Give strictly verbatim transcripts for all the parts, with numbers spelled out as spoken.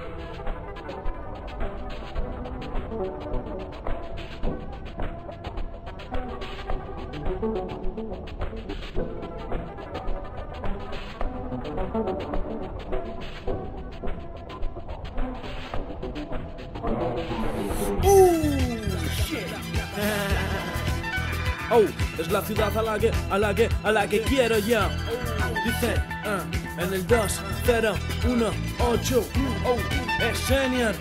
Oh, es la ciudad a la que, a la que, a la que quiero yo. Dice, uh, en el dos cero uno ocho, oh, es senior.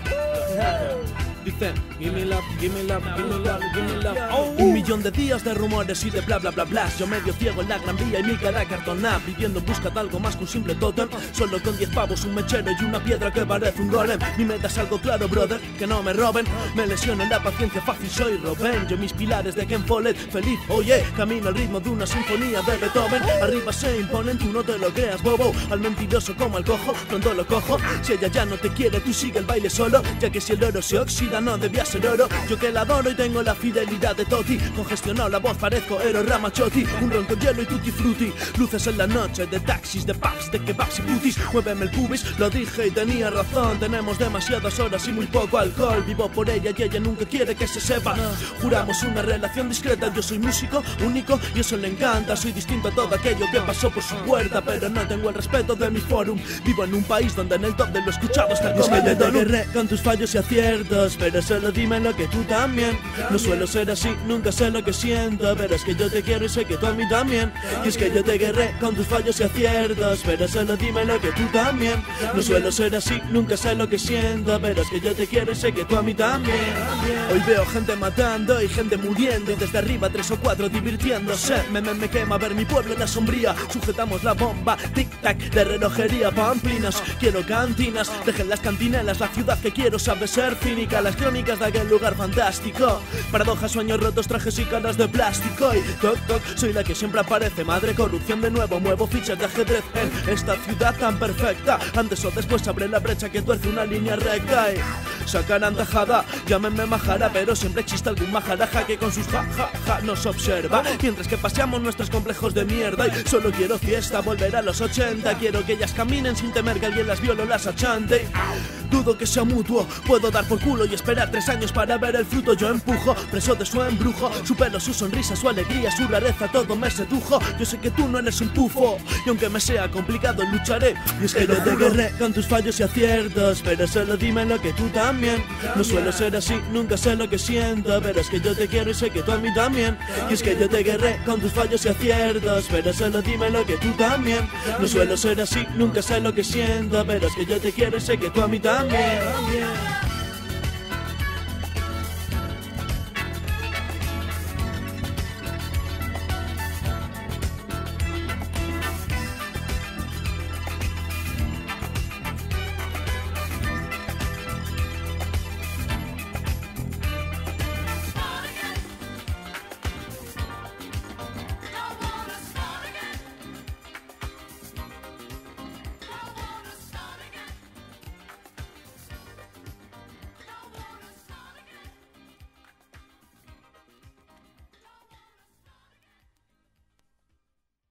Dicen, give me love, give me love, give me love, give me love. Oh. Un millón de días de rumores y de bla bla bla bla. Yo medio ciego en la gran vía y mi cara cartonada, pidiendo en busca de algo más que un simple tótem. Solo con diez pavos, un mechero y una piedra que parece un golem. Mi meta es algo claro, brother, que no me roben. Me lesiono en la paciencia, fácil soy Robin. Yo mis pilares de Ken Follett, feliz, oye. Camino al ritmo de una sinfonía de Beethoven. Arriba se imponen, tú no te lo creas, bobo. Al mentiroso como al cojo, pronto lo cojo. Si ella ya no te quiere, tú sigue el baile solo. Ya que si el oro se oxida, no debía ser oro. Yo que la adoro y tengo la fidelidad de Totti. Congestionado la voz, parezco Ero Ramazzotti. Un ron con hielo y tutti frutti. Luces en la noche, de taxis, de pubs, de kebabs y putis. Muéveme el pubis, lo dije y tenía razón. Tenemos demasiadas horas y muy poco alcohol. Vivo por ella y ella nunca quiere que se sepa. Juramos una relación discreta. Yo soy músico, único y eso le encanta. Soy distinto a todo aquello que pasó por su puerta, pero no tengo el respeto de mi forum. Vivo en un país donde en el top de lo escuchado está el como de te guerré con tus fallos y aciertos, pero solo dime lo que tú también. No suelo ser así, nunca sé lo que siento, pero es que yo te quiero y sé que tú a mí también. Y es que yo te guerré con tus fallos y aciertos, pero solo dime lo que tú también. No suelo ser así, nunca sé lo que siento, pero es que yo te quiero y sé que tú a mí también. Hoy veo gente matando y gente muriendo, y desde arriba tres o cuatro divirtiéndose. Me, me, me quema ver mi pueblo en la sombría. Sujetamos la bomba, tic-tac de relojería. Pamplinas, quiero cantinas, dejen las cantinelas. La ciudad que quiero sabe ser cínica. Las crónicas de aquel lugar fantástico. Paradojas, sueños rotos, trajes y caras de plástico. Y toc toc, soy la que siempre aparece. Madre, corrupción de nuevo, muevo fichas de ajedrez en esta ciudad tan perfecta. Antes o después abre la brecha que tuerce una línea recta. Y sacarán tajada, llámenme majara, pero siempre existe algún majaraja que con sus ja ja ja nos observa. Mientras que paseamos nuestros complejos de mierda. Y solo quiero fiesta, volver a los ochenta. Quiero que ellas caminen sin temer que alguien las viole o las achante. Dudo que sea mutuo, puedo dar por culo y esperar tres años para ver el fruto. Yo empujo, preso de su embrujo. Su pelo, su sonrisa, su alegría, su rareza, todo me sedujo. Yo sé que tú no eres un pufo, y aunque me sea complicado lucharé. Y es que yo te guerré con tus fallos y aciertos, pero solo dime lo que tú también. No suelo ser así, nunca sé lo que siento, pero es que yo te quiero y sé que tú a mí también. Y es que yo te guerré con tus fallos y aciertos, pero solo dime lo que tú también. No suelo ser así, nunca sé lo que siento, pero es que yo te quiero y sé que tú a mí también.